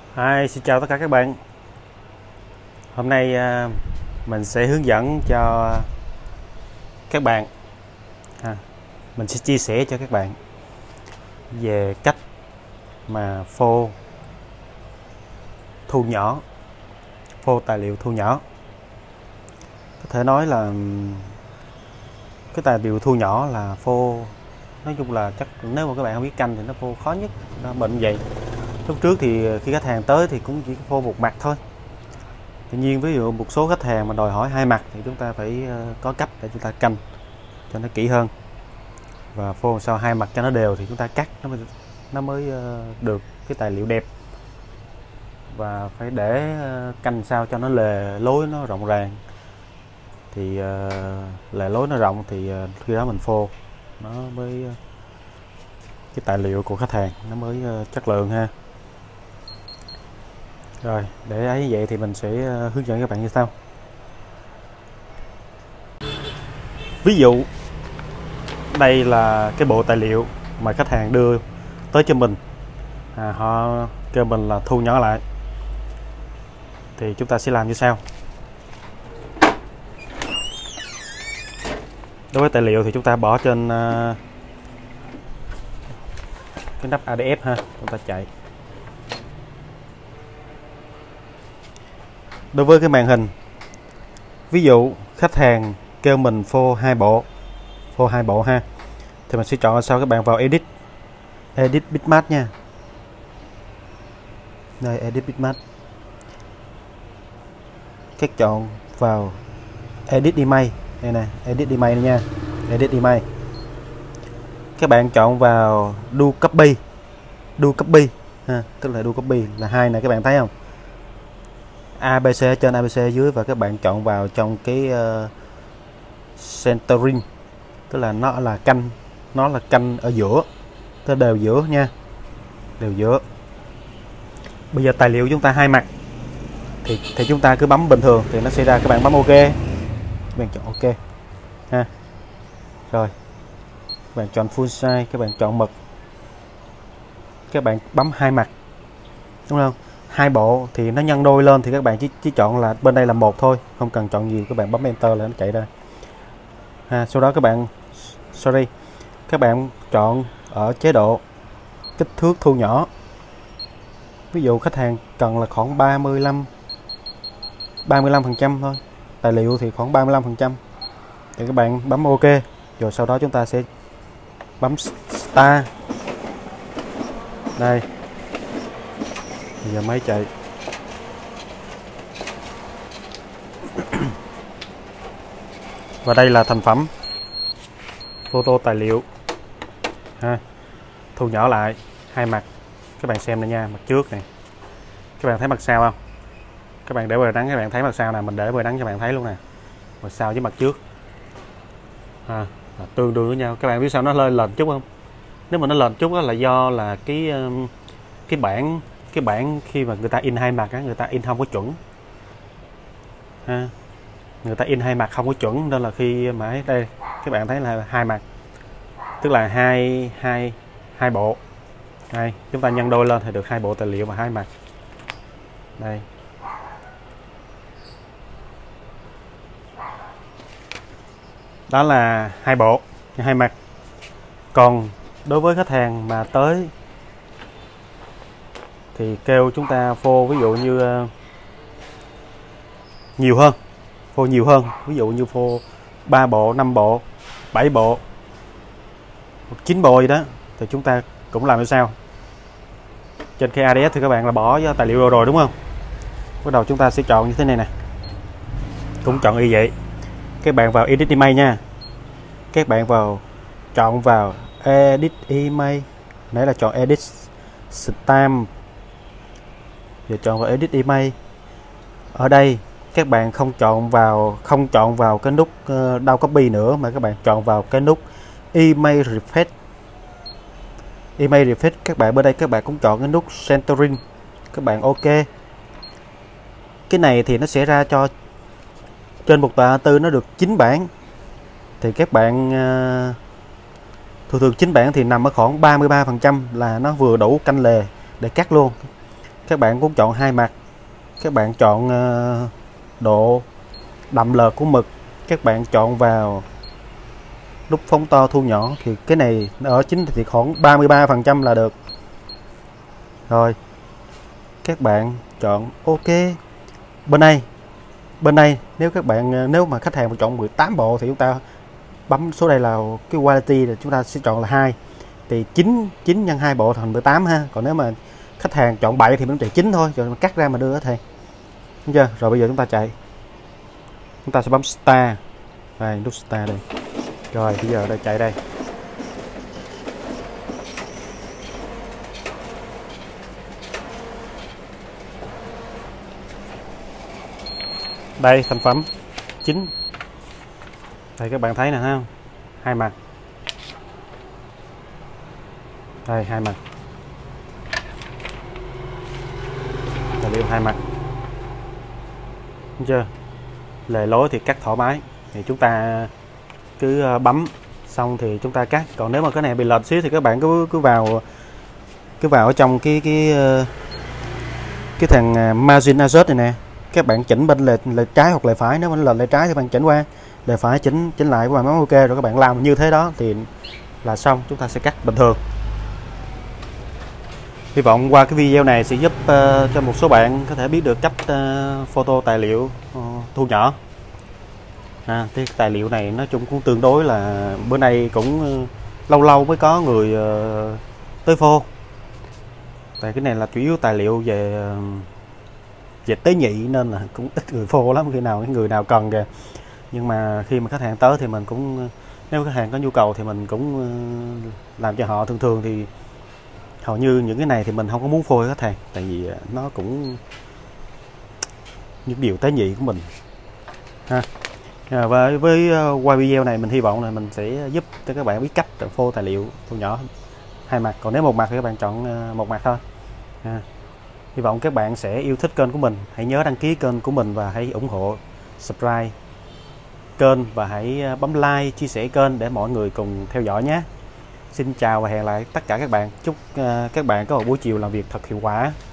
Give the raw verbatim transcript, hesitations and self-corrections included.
Hi, xin chào tất cả các bạn. Hôm nay à, mình sẽ hướng dẫn cho các bạn à, mình sẽ chia sẻ cho các bạn về cách mà phô thu nhỏ, phô tài liệu thu nhỏ. Có thể nói là cái tài liệu thu nhỏ là phô, nói chung là chắc nếu mà các bạn không biết canh thì nó phô khó nhất. Nó bệnh vậy. Lúc trước thì khi khách hàng tới thì cũng chỉ phô một mặt thôi. Tuy nhiên ví dụ một số khách hàng mà đòi hỏi hai mặt thì chúng ta phải có cách để chúng ta canh cho nó kỹ hơn, và phô sao hai mặt cho nó đều thì chúng ta cắt nó mới, nó mới được cái tài liệu đẹp. Và phải để canh sao cho nó lề lối nó rộng ràng, thì lề lối nó rộng thì khi đó mình phô nó mới cái tài liệu của khách hàng nó mới chất lượng ha. Rồi để ấy vậy thì mình sẽ hướng dẫn các bạn như sau. Ví dụ đây là cái bộ tài liệu mà khách hàng đưa tới cho mình, à, họ kêu mình là thu nhỏ lại, thì chúng ta sẽ làm như sau. Đối với tài liệu thì chúng ta bỏ trên uh, cái nắp a đê ép ha, chúng ta chạy. Đối với cái màn hình, ví dụ khách hàng kêu mình phô hai bộ, phô hai bộ ha, thì mình sẽ chọn sau. Các bạn vào edit, edit bitmap nha. Đây, edit bitmap. Các chọn vào edit image đây nè, edit image này nha, edit image. Các bạn chọn vào do copy, do copy ha, tức là do copy là hai này, các bạn thấy không? a bê xê ở trên, a bê xê ở dưới, và các bạn chọn vào trong cái uh, centering, tức là nó là canh, nó là canh ở giữa, tức đều giữa nha, đều giữa. Bây giờ tài liệu chúng ta hai mặt thì thì chúng ta cứ bấm bình thường thì nó sẽ ra, các bạn bấm OK, các bạn chọn OK ha. Rồi các bạn chọn full size, các bạn chọn mực, các bạn bấm hai mặt, đúng không? Hai bộ thì nó nhân đôi lên thì các bạn chỉ, chỉ chọn là bên đây là một thôi, không cần chọn gì, các bạn bấm enter là nó chạy ra ha. Sau đó các bạn sorry các bạn chọn ở chế độ kích thước thu nhỏ. Ví dụ khách hàng cần là khoảng ba mươi lăm phần trăm thôi, tài liệu thì khoảng ba mươi lăm phần trăm, thì các bạn bấm OK. Rồi sau đó chúng ta sẽ bấm start. Đây, bây giờ máy chạy. Và đây là thành phẩm photo tài liệu ha, thu nhỏ lại hai mặt. Các bạn xem này nha, mặt trước này, các bạn thấy mặt sau không? Các bạn để bờ đắng, các bạn thấy mặt sau nè, mình để bờ đắng cho bạn thấy luôn nè, mặt sau với mặt trước à, là tương đương với nhau. Các bạn biết sao nó lên lệch chút không? Nếu mà nó lệch chút đó là do là cái cái bản cái bản khi mà người ta in hai mặt á, người ta in không có chuẩn ha, người ta in hai mặt không có chuẩn, nên là khi mà đây các bạn thấy là hai mặt, tức là hai hai hai bộ. Đây, chúng ta nhân đôi lên thì được hai bộ tài liệu và hai mặt. Đây, đó là hai bộ hai mặt. Còn đối với khách hàng mà tới thì kêu chúng ta phô ví dụ như uh, nhiều hơn, phô nhiều hơn, ví dụ như phô ba bộ, năm bộ, bảy bộ, chín bộ gì đó, thì chúng ta cũng làm như sau. Trên cái a đê ép thì các bạn là bỏ tài liệu rồi đúng không? Bắt đầu chúng ta sẽ chọn như thế này nè, cũng chọn y vậy. Các bạn vào edit image nha, các bạn vào chọn vào edit image, nãy là chọn edit stamp, giờ chọn vào edit image. Ở đây các bạn không chọn vào không chọn vào cái nút uh, down copy nữa, mà các bạn chọn vào cái nút image refresh. Image refresh các bạn bên đây các bạn cũng chọn cái nút centering, các bạn OK. Cái này thì nó sẽ ra cho trên một tờ a bốn nó được chín bản, thì các bạn uh, thường thường chín bản thì nằm ở khoảng ba mươi ba phần trăm là nó vừa đủ canh lề để cắt luôn. các bạn cũng chọn hai mặt, các bạn chọn uh, độ đậm lợt của mực, các bạn chọn vào nút phóng to thu nhỏ, thì cái này ở chính thì khoảng ba mươi ba phần trăm là được rồi. Các bạn chọn ok. Bên đây bên đây nếu các bạn nếu mà khách hàng chọn mười tám bộ thì chúng ta bấm số đây là cái quality, là chúng ta sẽ chọn là hai, thì chín chín nhân hai bộ thành mười tám ha. Còn nếu mà khách hàng chọn bảy thì mình chạy chín thôi, rồi mình cắt ra mà đưa đó thầy. Đúng chưa? Rồi bây giờ chúng ta chạy, chúng ta sẽ bấm start đây, nút start đây. Rồi bây giờ đây chạy đây. Đây thành phẩm chín. Đây các bạn thấy nè ha, hai mặt. Đây hai mặt. Tài liệu hai mặt. Đúng chưa? Lề lối thì cắt thoải mái. Thì chúng ta cứ bấm xong thì chúng ta cắt. Còn nếu mà cái này bị lệch xíu thì các bạn cứ cứ vào cứ vào ở trong cái cái cái thằng margin adjust này nè, các bạn chỉnh bên lề, lề trái hoặc lề phải. Nếu mà lệch lề trái thì bạn chỉnh qua, lề phải chỉnh chỉnh lại, các bạn bấm ok rồi các bạn làm như thế đó thì là xong, chúng ta sẽ cắt bình thường. Hy vọng qua cái video này sẽ giúp uh, cho một số bạn có thể biết được cách uh, photo tài liệu uh, thu nhỏ. À, cái tài liệu này nói chung cũng tương đối là bữa nay cũng uh, lâu lâu mới có người uh, tới phô. Tại cái này là chủ yếu tài liệu về uh, về tế nhị nên là cũng ít người phô lắm, khi nào cái người nào cần kìa. Nhưng mà khi mà khách hàng tới thì mình cũng, nếu khách hàng có nhu cầu thì mình cũng uh, làm cho họ. Thường thường thì hầu như những cái này thì mình không có muốn phôi khách hàng, tại vì nó cũng những điều tế nhị của mình ha. À, và với uh, qua video này mình hy vọng là mình sẽ giúp cho các bạn biết cách phô tài liệu thu nhỏ hai mặt. Còn nếu một mặt thì các bạn chọn uh, một mặt thôi. À, hy vọng các bạn sẽ yêu thích kênh của mình. Hãy nhớ đăng ký kênh của mình và hãy ủng hộ subscribe kênh và hãy bấm like, chia sẻ kênh để mọi người cùng theo dõi nhé. Xin chào và hẹn lại tất cả các bạn. Chúc uh, các bạn có một buổi chiều làm việc thật hiệu quả.